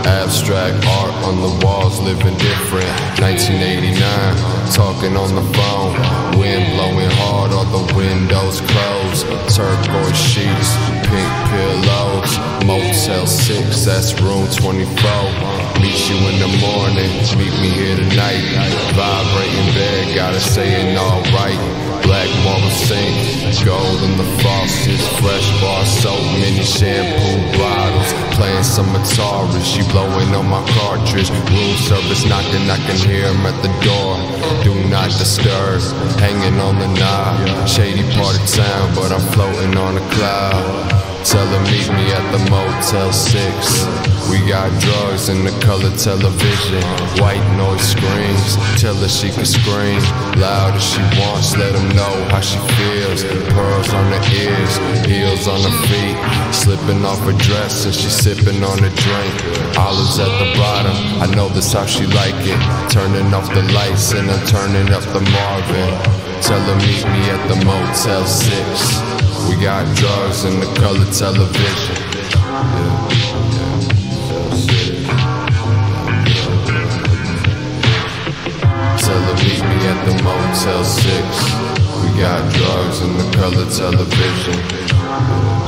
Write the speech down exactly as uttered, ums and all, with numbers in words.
Abstract art on the walls, living different. Nineteen eighty-nine, talking on the phone. Wind blowing hard, all the windows closed. Turquoise sheets, pink pillows. Motel six, that's room twenty-four. Meet you in the morning, meet me here tonight. Vibrating bed, gotta say it alright. Black marble sink, gold in the faucets. Fresh bar soap, mini shampoo bottles. Playing some Atari, she blowing on my cartridge. Room service knocking, I can hear him at the door. Do not disturb, hanging on the knob. Shady part of town, but I'm floating on a cloud. Tell her meet me at the Motel six. We got drugs in the color television. White noise screams, tell her she can scream loud as she wants, let them know how she feels. Pearls on her ears, heels on her feet. Slipping off her dress and she's sipping on a drink. Olives at the bottom, I know this how she like it. Turning off the lights and I'm turning up the Marvin. Tell her meet me at the Motel six. We got drugs in the color television. Yeah, yeah. Tell her meet me at the Motel six. We got drugs in the color television. Yeah.